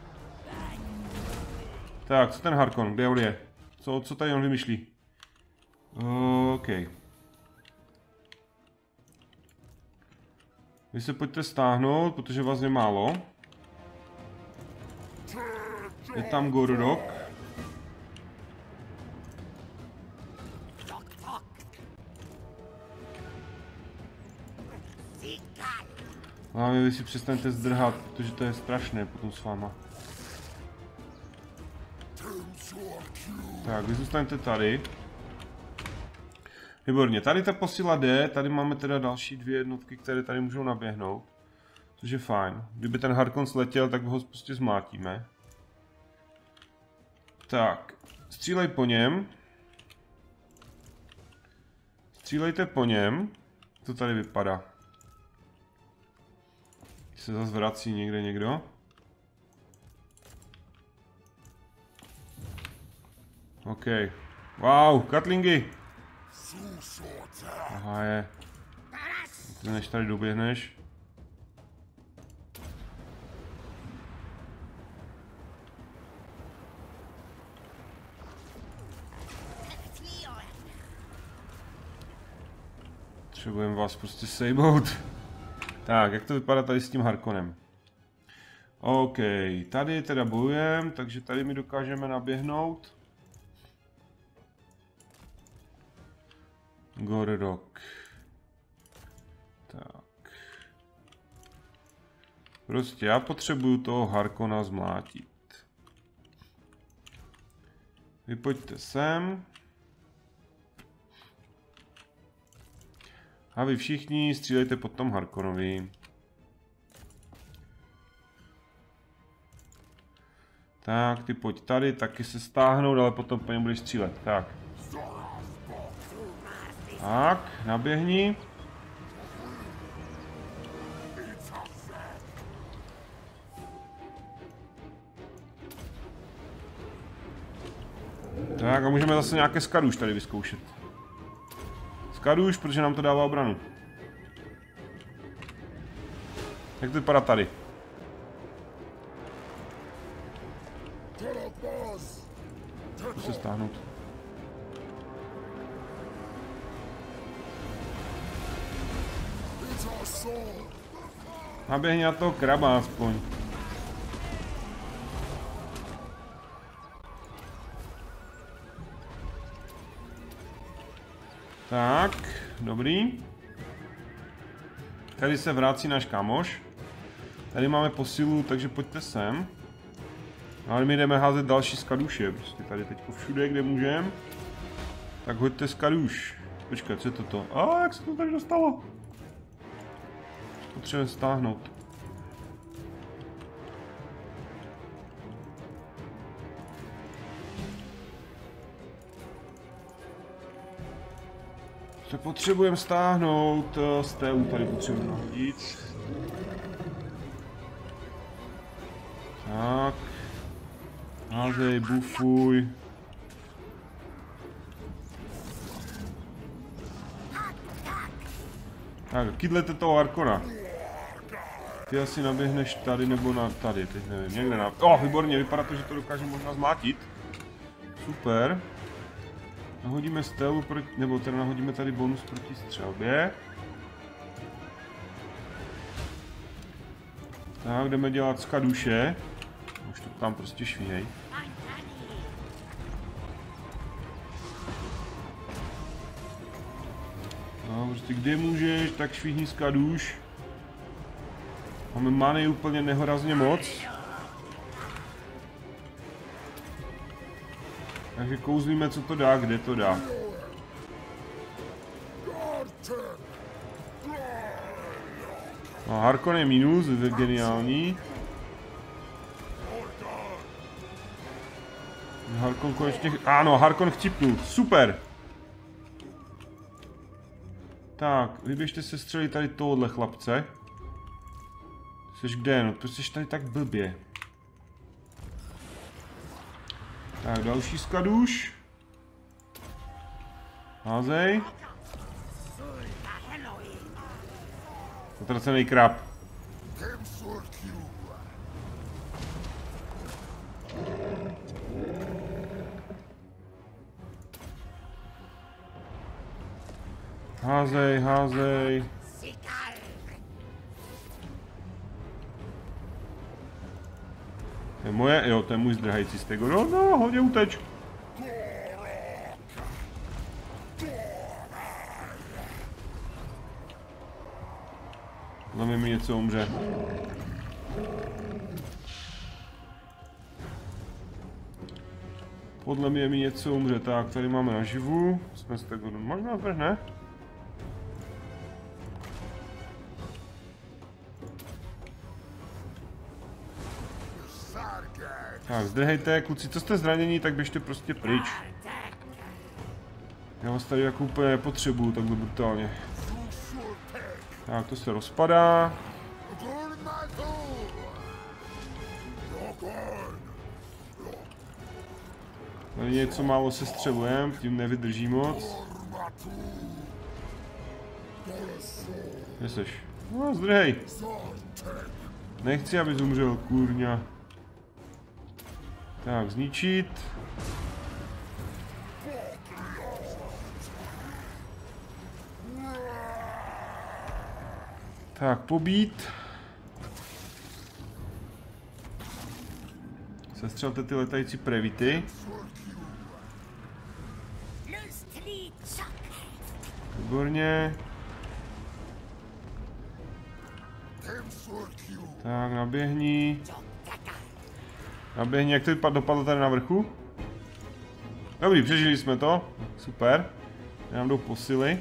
Tak, co ten Harkon? Kde on je? Co tady on vymýšlí? OK. Vy se pojďte stáhnout, protože vás je málo. Je tam Gordok. Hlavně vy si přestaňte zdrhat, protože to je strašné potom s váma. Tak, vy zůstaňte tady. Výborně, tady ta posila jde, tady máme teda další 2 jednotky, které tady můžou naběhnout. Což je fajn. Kdyby ten Harkon sletěl, tak ho prostě zmátíme. Tak, střílej po něm. Střílejte po něm. To tady vypadá. Se zase vrací někde někdo. OK. Wow, katlingy! Aha, je. Ty než tady doběhneš. Potřebujeme vás prostě sejmout. Tak, jak to vypadá tady s tím Harkonem? OK, tady teda bojujeme, takže tady my dokážeme naběhnout. Gordok. Tak. Prostě já potřebuju toho Harkona zmlátit. Vy pojďte sem. A vy všichni střílejte po tom Harkonovi. Tak, ty pojď tady, taky se stáhnout, ale potom po něm budeš střílet. Tak. Tak, naběhni. Tak a můžeme zase nějaké skaduš tady vyzkoušet. Skaduš, protože nám to dává obranu. Jak to vypadá tady? Zkus se stáhnout. Naběhni na toho kraba aspoň. Tak, dobrý. Tady se vrací náš kámoš. Tady máme posilu, takže pojďte sem. Ale my jdeme házet další skaduše, prostě tady teďko všude, kde můžeme. Tak hoďte skaduš. Počkej, co je toto? A jak se to tady dostalo? Potřebujeme stáhnout. Se potřebujeme stáhnout, z TU tady potřebujeme nahodit. Tak. Házej, bufuj. Tak, kydlete toho Harkona. Ty asi naběhneš tady nebo na tady, teď nevím, někde na... Oh, výborně, vypadá to, že to dokáže možná zmátit. Super. Nahodíme stelu proti, nebo teda nahodíme tady bonus proti střelbě. Tak, jdeme dělat skaduše. Už to tam prostě švíhej. No, prostě kdy můžeš, tak švihni skaduš. Máme many úplně nehorazně moc. Takže kouzlíme, co to dá, kde to dá. No, Harkon je minus, geniální. Harkon konečně... Ano, Harkon chcipnul, super! Tak, vyběžte se střelit tady tohohle chlapce. Jseš kde? No, proč jsi tady tak blbě? Tak, další skaduš. Házej. Zatracený krab. Házej, házej. To je moje, jo, to je můj zdrhající stego. No, no, hodně uteč. Podle mě mi něco umře. Podle mě mi něco umře. Tak, tady máme naživu. Jsme stego, možná vrhne. Tak, zdrhejte, kluci, co jste zranění, tak běžte prostě pryč. Já vás tady jako úplně nepotřebuju, takhle brutálně. Tak, to se rozpadá. Tady něco málo se střelujem, tím nevydrží moc. Kde seš? No, zdrhej. Nechci, aby zumřel, kurňa. Tak, zničit. Tak, pobít. Sestřelte ty letající previty. Výborně. Tak, naběhni. Naběhni, jak to dopadlo tady na vrchu? Dobrý, přežili jsme to. Super. Nám jdou posily.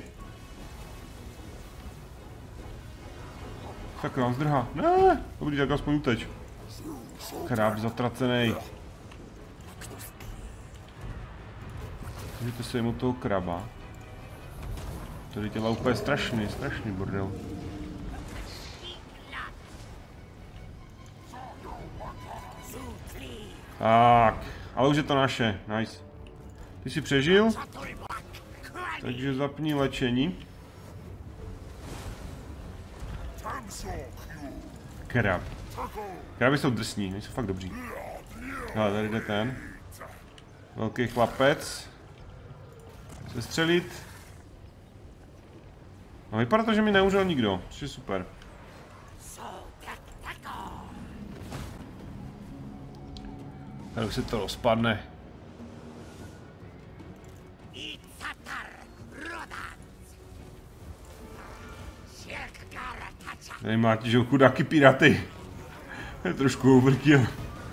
Tak nám zdrhá. Ne, dobrý, tak aspoň uteč. Krab zatracený. Můžete se jim od toho kraba. Tady dělá úplně strašný bordel. Tak, ale už je to naše, nice. Ty jsi přežil? Takže zapni léčení. Krab. Kraby jsou drsní, nejsou fakt dobří. Ale tady jde ten. Velký chlapec. Sestřelit. No, vypadá to, že mi neumřel nikdo, což je super. Tady už se to rozpadne. Tady máte, že chudáky piraty. To je trošku overkill.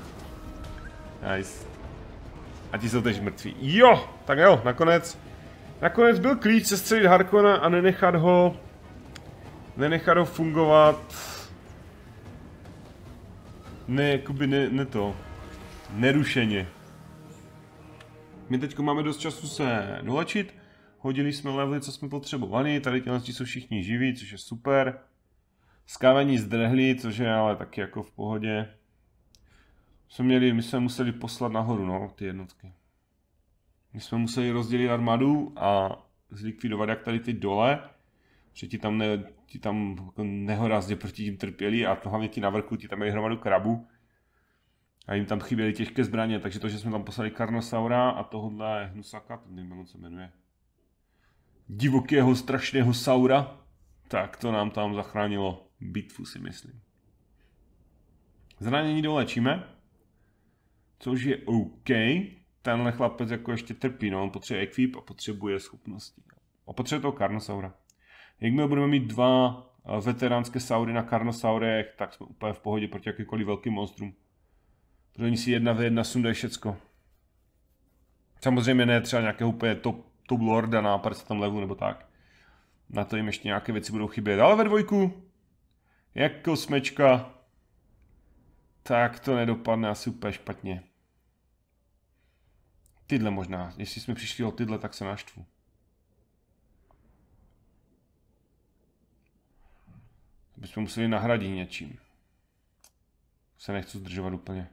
Nice. A ti jsou teď mrtví. Jo, tak jo, nakonec byl klíč sestřelit Harkona a nenechat ho fungovat. Ne, jakoby ne to. Nerušeně. My teď máme dost času se dolečit. Hodili jsme levely, co jsme potřebovali. Tady tělnosti jsou všichni živí, což je super. Skávení zdrhli, což je ale taky jako v pohodě. My jsme museli poslat nahoru, no, ty jednotky. My jsme museli rozdělit armádu a zlikvidovat jak tady ty dole. že ti tam jako nehorázně proti tím trpěli a hlavně ti na vrchu, ti tam mají hromadu krabu. A jim tam chyběly těžké zbraně, takže to, že jsme tam poslali Carnosaura a tohohle Hnusaka, to nevím, co jmenuje. Divokého, strašného saura, tak to nám tam zachránilo bitvu, si myslím. Zranění dolečíme, což je OK. Tenhle chlapec jako ještě trpí, no, on potřebuje equip a potřebuje schopnosti. A potřebuje toho Carnosaura. Jakmile budeme mít 2 veteránské saury na Carnosaurech, tak jsme úplně v pohodě proti jakýkoliv velkým monstrum. Protože oni si 1v1 sundají všecko. Samozřejmě ne třeba nějakého úplně top lorda na 50 levelu nebo tak. Na to jim ještě nějaké věci budou chybět. Ale ve dvojku, jako smečka, tak to nedopadne asi úplně špatně. Tyhle možná, jestli jsme přišli o tyhle, tak se naštvu. To bychom museli nahradit něčím. Se nechci zdržovat úplně.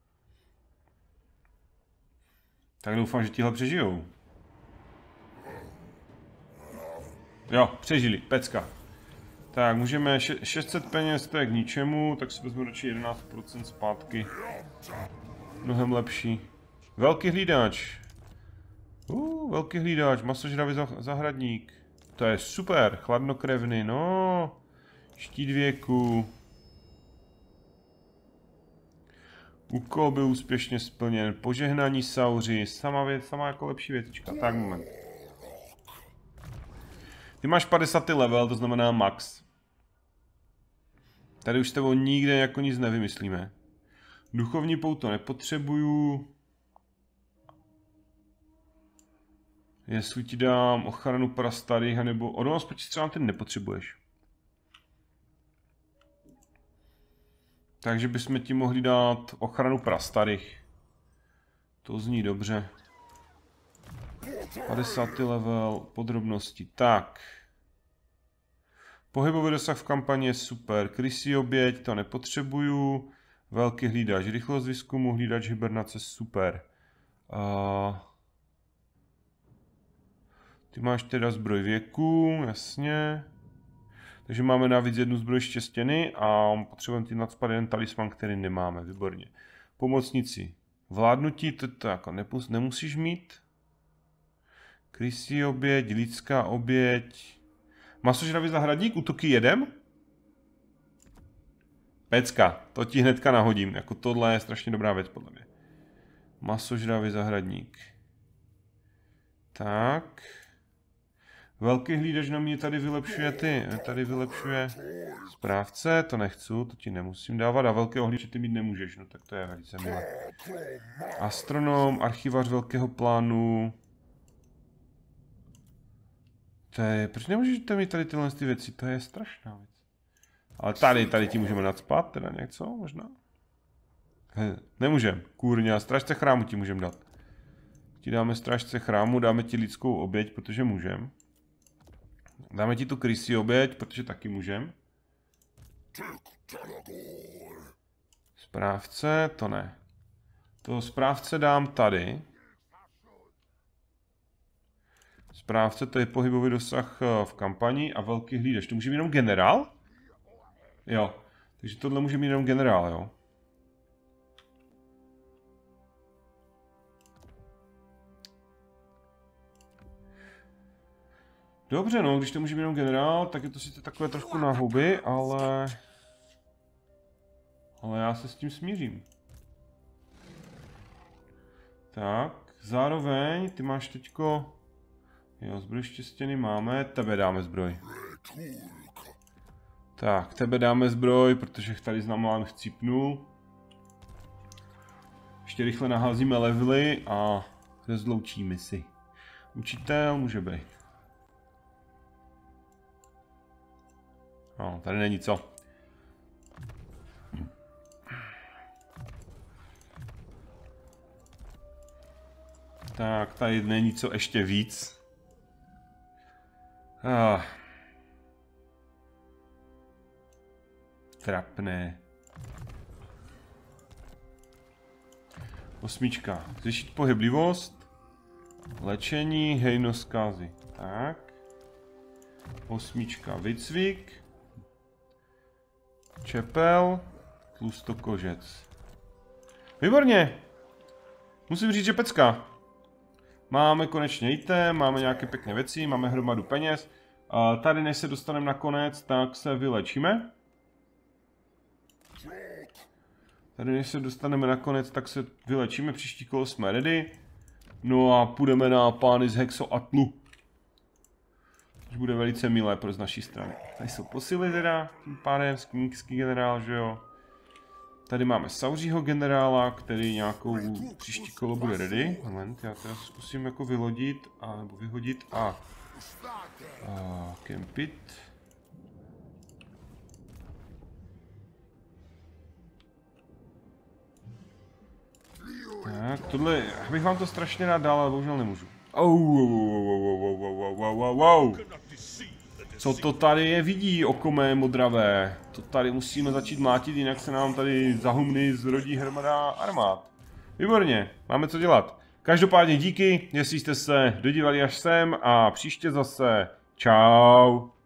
Tak doufám, že tihle přežijou. Jo, přežili, pecka. Tak, můžeme 600 peněz, to je k ničemu, tak si vezmu radši 11% zpátky. Mnohem lepší. Velký hlídač. Velký hlídač, masožravý zahradník. To je super, chladnokrevný, no. Štít věku. Úkol byl úspěšně splněn. Požehnání sauři. Sama jako lepší věcička. Tak, moment. Ty máš 50. level, to znamená max. Tady už s tebou nikde jako nic nevymyslíme. Duchovní pouto nepotřebuju. Jestli ti dám ochranu prastarých, nebo odolnost proti střelám, ty nepotřebuješ. Takže bychom ti mohli dát ochranu prastarých. To zní dobře. 50. level, podrobnosti. Tak. Pohybový dosah v kampani je super. Krysí oběť, to nepotřebuju. Velký hlídač, rychlost výzkumu, hlídač hibernace, super. Ty máš teda zbroj věku, jasně. Takže máme navíc jednu zbroj štěstěny a potřebujeme ty nacpat jeden talisman, který nemáme, výborně. Pomocníci. Vládnutí, to jako nemusíš mít. Krysí oběť, lidská oběť. Masožravý zahradník, útoky jedem? Pecka, to ti hnedka nahodím, jako tohle je strašně dobrá věc podle mě. Masožravý zahradník. Tak. Velký hlídač na mě tady vylepšuje správce, to nechci, to ti nemusím dávat a velkého hlídače ty mít nemůžeš, no tak to je velice milé. Astronom, archivař velkého plánu. To je, proč nemůžete mít tady tyhle věci, to je strašná věc. Ale tady ti můžeme nacpat, teda něco možná? Nemůžem, kurňa, strážce chrámu ti můžeme dát. Ti dáme strážce chrámu, dáme ti lidskou oběť, protože můžem. Dáme ti tu krysí oběť, protože taky můžem. Správce, to ne. To správce dám tady. Správce, to je pohybový dosah v kampani a velký hlídač. To může mít jenom generál? Jo. Takže tohle může mít jenom generál, jo. Dobře, no, když to může být jenom generál, tak je to sice takové trošku na huby, ale já se s tím smířím. Tak, zároveň ty máš teďko... Jo, zbroj štěstěny máme, tebe dáme zbroj. Tak, tebe dáme zbroj, protože tady znám chcípnul. Ještě rychle naházíme levely a rozloučíme si. Učitel může být. No, tady není co. Tak, tady není co ještě víc. Trapné. 8. Řešit pohyblivost. Léčení, hejnost zkázy. Tak. Osmička výcvik. Čepel. Tlustokožec. Výborně. Musím říct, že pecka. Máme konečně item, máme nějaké pěkné věci, máme hromadu peněz. Tady než se dostaneme na konec, tak se vylečíme. Příští kolo jsme ready. No a půjdeme na pány z Hexoatlu. Což bude velice milé z naší strany. Tady jsou posily teda, tím pádem skníkský generál, že jo. Tady máme Sauřího generála, který nějakou příští kolo bude ready. Moment, já teda zkusím jako vylodit, nebo vyhodit a kempit. Tak, tohle, já bych vám to strašně rád dal, ale bohužel nemůžu. Wow. Co to tady je vidí, okomé modravé? To tady musíme začít mlátit, jinak se nám tady za humny zrodí hromada armád. Výborně, máme co dělat. Každopádně díky, jestli jste se dodívali až sem a příště zase. Čau.